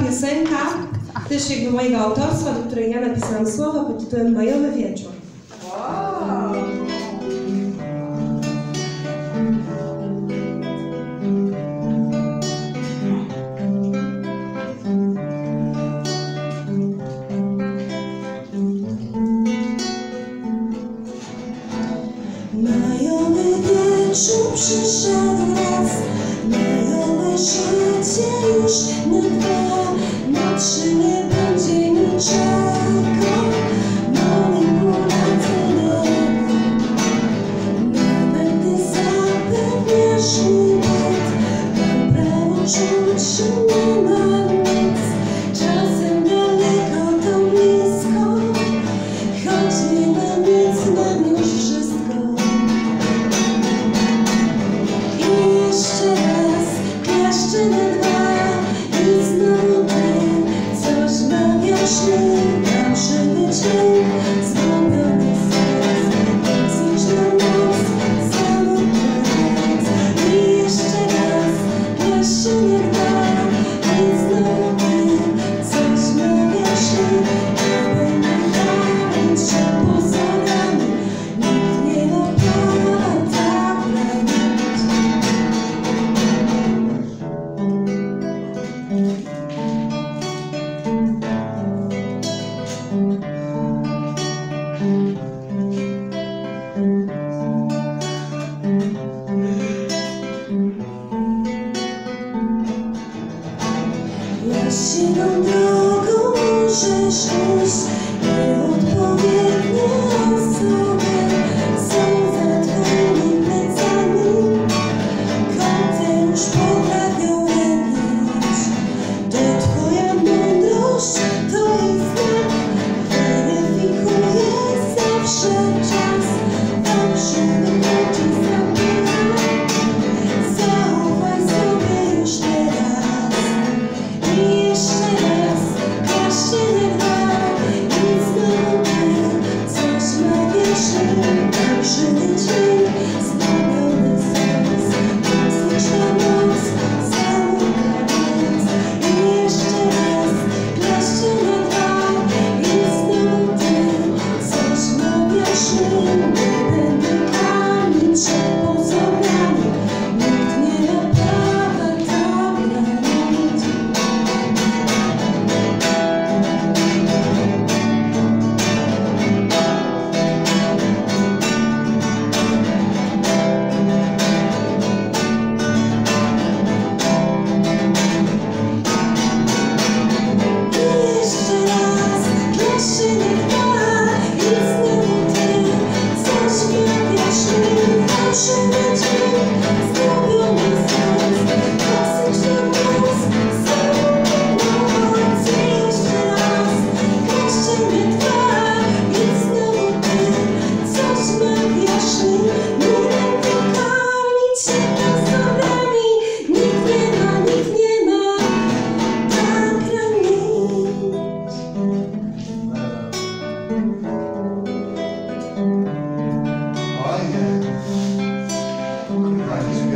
piosenka, też jakby mojego autorstwa, do której ja napisałam słowa pod tytułem Majowy Wieczór. Majowy wieczór przyszedł raz, majowe życie już nie trwa, na 3 nie będzie niczego, moim urodzeniem. Nawet gdy zapewniasz mi byt, mam prawo czuć, że nie ma nic. Czasem daleko to blisko, choć nie ma nic, mam już wszystko. Jeszcze na 2 i znowu ty coś mawiasz mi, mam żywy dzień, zgubiony serc, toksyczna noc, samotna noc. I jeszcze na 2 i znowu ty coś mawiasz mi, ja będę tańczyć się poza nami, nikt nie ma prawa tak bronić. Właściwą drogą możesz iść, nieodpowiednie osoby są za twoimi plecami. Koty już potrafią ranić, to twoja mądrość, to jest znak, weryfikuje zawsze czas, fałszywy ludzi zabiera. Zaufaj sobie już teraz. I jeszcze raz, jeszcze na 2 i znowu ty coś mawiasz mi, mam żywy dzień, zgubiony sens, toksyczna noc, samotna noc. I jeszcze raz, jeszcze na 2 i znowu ty coś mawiasz mi, nie będę karmić się pozorami, nikt nie ma prawa tak bronić. Jeszcze raz, jeszcze na 2 i znowu ty coś mawiasz mi, fałszywy dzień, zgubiony sens, toksyczna noc, samotna noc. I jeszcze raz, jeszcze na 2 i znowu ty coś mawiasz mi, nie będę karmić się pozorami, nikt nie ma tak granic. Ojej.